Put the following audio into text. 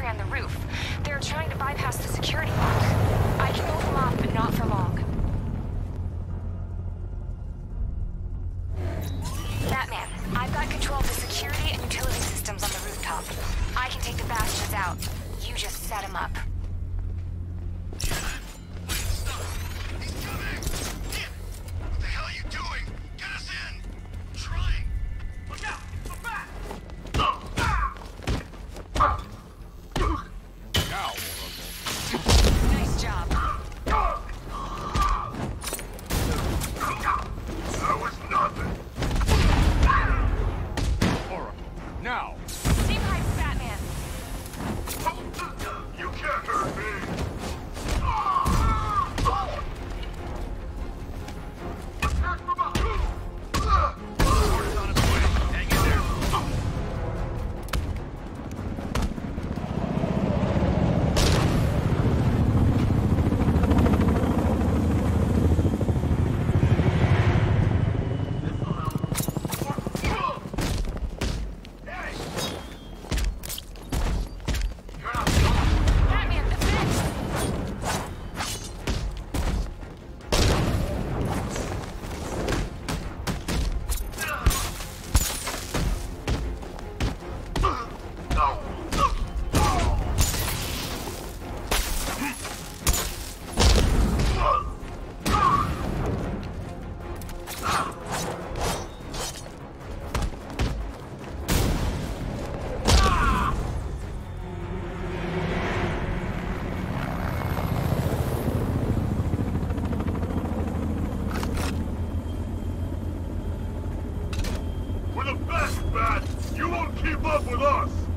sentry on the roof. They're trying to bypass the security lock. I can hold them off, but not for long. Batman, I've got control of the security and utility systems on the rooftop. I can take the bastions out. You just set them up. We're the best, Bat! You won't keep up with us!